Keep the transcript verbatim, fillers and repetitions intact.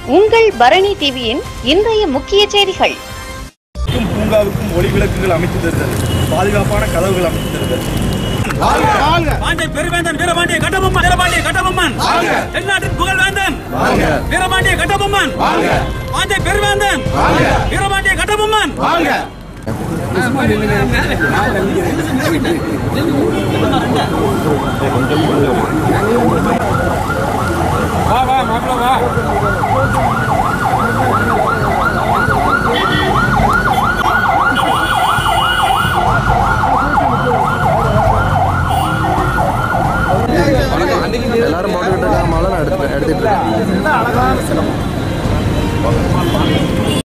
உங்கள் பரணி டிவியின் இன்றைய முக்கிய செய்திகள். பூங்காவுக்கும் ஒளி விளக்குகள் அமைத்து தருதல், பாதுகாப்பான கதவுகள் அமைத்து தருதல். பெருவேந்தன் வீரபாண்டிய கட்டபொம்மன், வீரபாண்டிய கட்டபொம்மன், தென்னாட்டின் புகழ்வேந்தன் வீரபாண்டிய கட்டபொம்மன், பாஞ்சை பெருவேந்தன் வீரபாண்டிய கட்டபொம்மன்.